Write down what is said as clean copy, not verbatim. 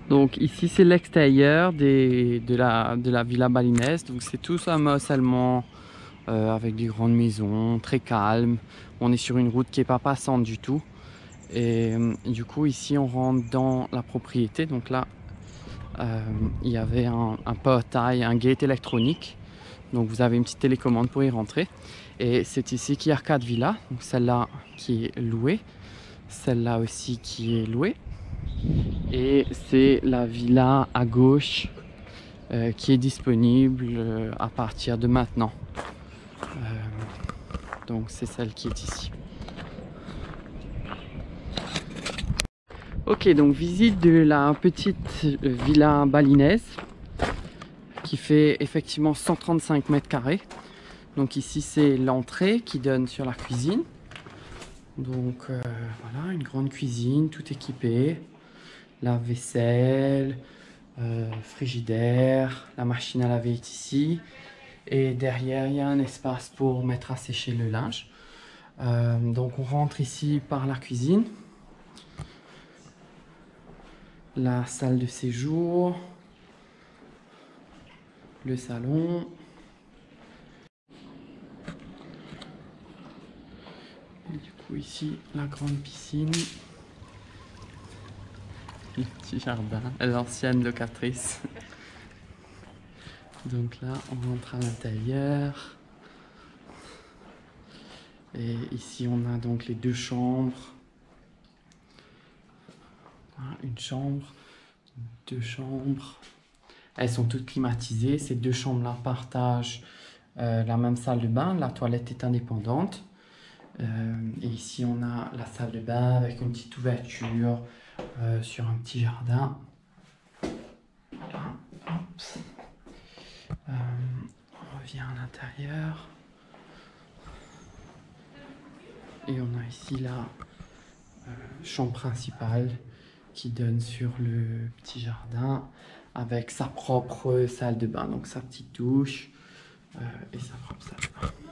Donc ici c'est l'extérieur de la villa balinaise. Donc c'est tout un amoncellement avec des grandes maisons, très calme. On est sur une route qui n'est pas passante du tout. Et du coup ici on rentre dans la propriété. Donc là il y avait un portail, un gate électronique. Donc vous avez une petite télécommande pour y rentrer. Et c'est ici qu'il y a 4 villas. Donc celle-là qui est louée, celle-là aussi qui est louée. Et c'est la villa à gauche qui est disponible à partir de maintenant. Donc c'est celle qui est ici. Ok, donc visite de la petite villa balinaise qui fait effectivement 135 mètres carrés. Donc ici c'est l'entrée qui donne sur la cuisine. Donc voilà, une grande cuisine, tout équipé. Lave-vaisselle, frigidaire, la machine à laver est ici. Et derrière, il y a un espace pour mettre à sécher le linge. Donc on rentre ici par la cuisine. La salle de séjour. Le salon. Et du coup ici, la grande piscine. Le petit jardin. L'ancienne locatrice. Donc là, on rentre à l'intérieur. Et ici, on a donc les 2 chambres. Voilà, une chambre, 2 chambres. Elles sont toutes climatisées. Ces 2 chambres-là partagent la même salle de bain. La toilette est indépendante. Et ici, on a la salle de bain avec une petite ouverture sur un petit jardin. Voilà, hop. On revient à l'intérieur. Et on a ici la chambre principale qui donne sur le petit jardin avec sa propre salle de bain, donc sa petite douche et sa propre salle de bain.